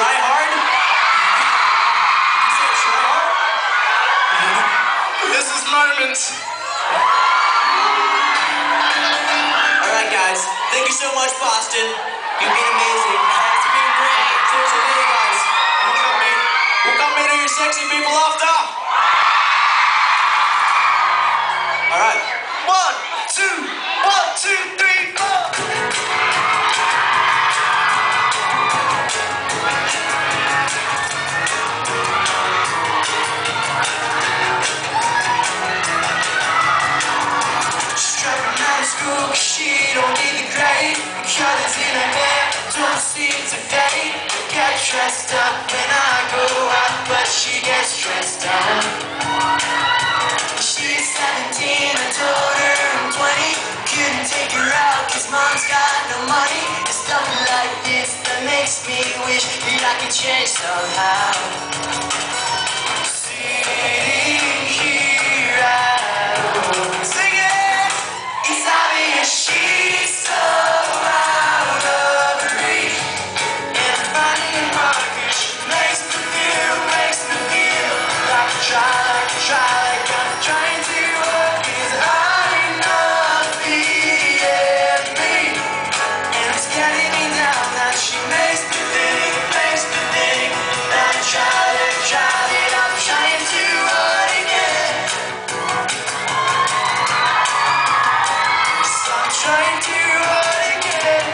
Try hard? You said try hard? This is Moments. Alright guys, thank you so much Boston. You've been amazing. It's been great. Seriously, thank you guys. We'll come meet your sexy people after. Alright. 1, 2, 3, 4. School, she don't need the grade. The colors in her hair don't seem to fade. Get dressed up when I go out, but she gets dressed up. She's 17, I told her I'm 20. Couldn't take her out cause mom's got no money. It's stuff like this that makes me wish that I could change somehow. Sitting here alone, singing. She's so out of reach, and finding her makes me feel like I'm trying to work is enough me, and it's getting me down. That she makes me think that I'm trying to run again. Trying to run again.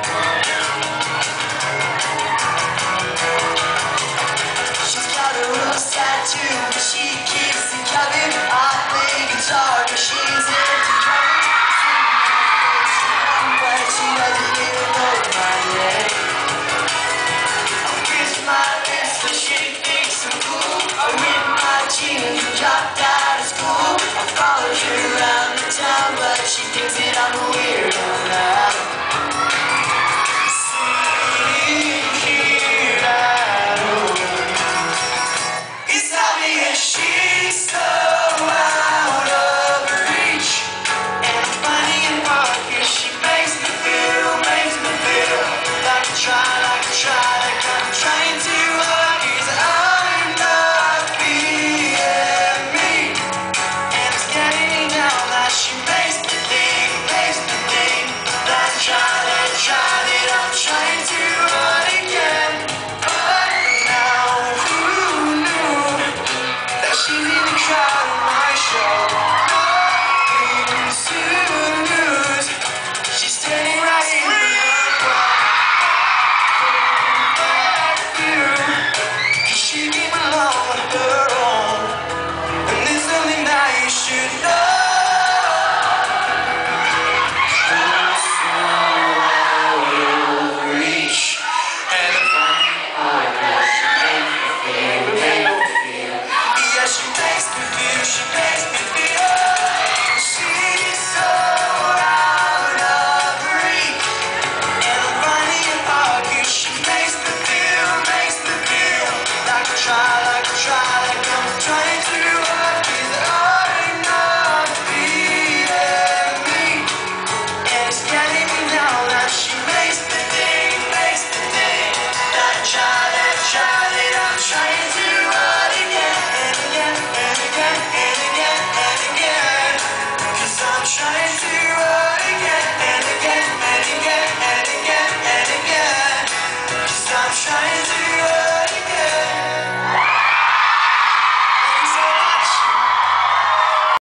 She's got a rose tattoo, but she keeps it covered. I play guitar, but she's into drumming. But she doesn't even know my name. I kiss my lips, but she thinks I'm cool. I rip my jeans and dropped out of school. I followed her around.